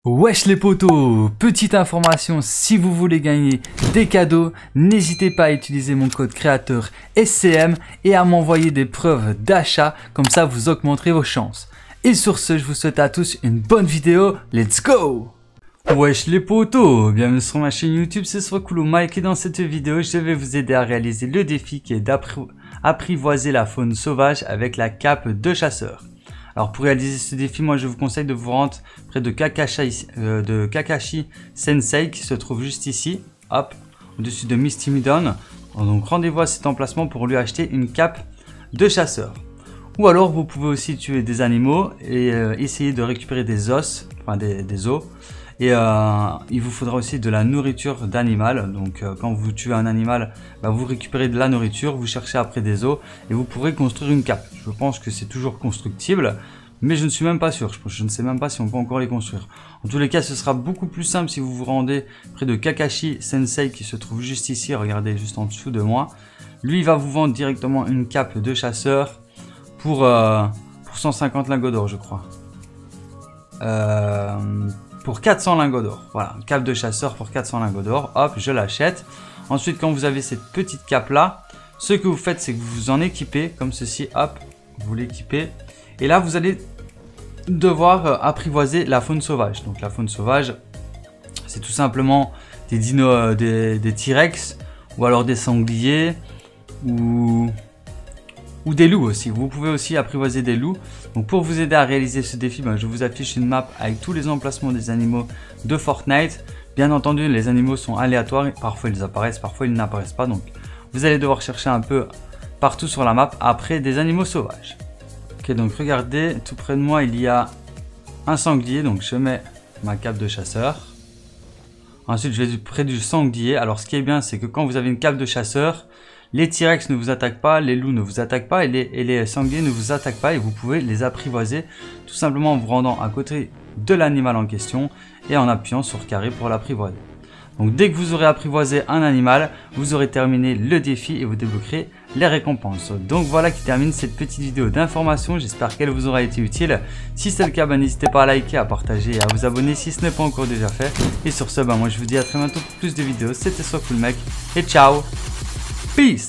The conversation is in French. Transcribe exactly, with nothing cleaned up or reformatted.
Wesh les potos, petite information, si vous voulez gagner des cadeaux, n'hésitez pas à utiliser mon code créateur S C M et à m'envoyer des preuves d'achat, comme ça vous augmenterez vos chances. Et sur ce, je vous souhaite à tous une bonne vidéo, let's go! Wesh les potos, bienvenue sur ma chaîne YouTube, c'est Swakulu Mike et dans cette vidéo, je vais vous aider à réaliser le défi qui est d'apprivoiser la faune sauvage avec la cape de chasseur. Alors pour réaliser ce défi, moi je vous conseille de vous rendre près de Kakashi, euh, de Kakashi Sensei qui se trouve juste ici, hop, au-dessus de Misty Meadow. Donc rendez-vous à cet emplacement pour lui acheter une cape de chasseur. Ou alors vous pouvez aussi tuer des animaux et euh, essayer de récupérer des os, enfin des, des os. Et euh, il vous faudra aussi de la nourriture d'animal. Donc euh, quand vous tuez un animal, bah, vous récupérez de la nourriture, vous cherchez après des os et vous pourrez construire une cape. Je pense que c'est toujours constructible, mais je ne suis même pas sûr. Je, je ne sais même pas si on peut encore les construire. En tous les cas, ce sera beaucoup plus simple si vous vous rendez près de Kakashi Sensei qui se trouve juste ici. Regardez, juste en dessous de moi. Lui, il va vous vendre directement une cape de chasseur pour, euh, pour cent cinquante lingots d'or, je crois. Euh... Pour quatre cents lingots d'or, voilà, une cape de chasseur pour quatre cents lingots d'or, hop, je l'achète. Ensuite, quand vous avez cette petite cape là, ce que vous faites, c'est que vous vous en équipez, comme ceci, hop, vous l'équipez. Et là, vous allez devoir apprivoiser la faune sauvage. Donc la faune sauvage, c'est tout simplement des dinos, des, des T-Rex, ou alors des sangliers, ou... ou des loups aussi. Vous pouvez aussi apprivoiser des loups. Donc pour vous aider à réaliser ce défi, ben, je vous affiche une map avec tous les emplacements des animaux de Fortnite. Bien entendu, les animaux sont aléatoires. Parfois ils apparaissent, parfois ils n'apparaissent pas. Donc vous allez devoir chercher un peu partout sur la map après des animaux sauvages. Ok, donc regardez, tout près de moi il y a un sanglier. Donc je mets ma cape de chasseur. Ensuite je vais près du sanglier. Alors ce qui est bien, c'est que quand vous avez une cape de chasseur, les T-Rex ne vous attaquent pas, les loups ne vous attaquent pas et les, et les sangliers ne vous attaquent pas et vous pouvez les apprivoiser tout simplement en vous rendant à côté de l'animal en question et en appuyant sur carré pour l'apprivoiser. Donc dès que vous aurez apprivoisé un animal, vous aurez terminé le défi et vous débloquerez les récompenses. Donc voilà qui termine cette petite vidéo d'information, j'espère qu'elle vous aura été utile. Si c'est le cas, ben, n'hésitez pas à liker, à partager et à vous abonner si ce n'est pas encore déjà fait. Et sur ce, ben, moi je vous dis à très bientôt pour plus de vidéos, c'était Swakulu Mike et ciao. Peace.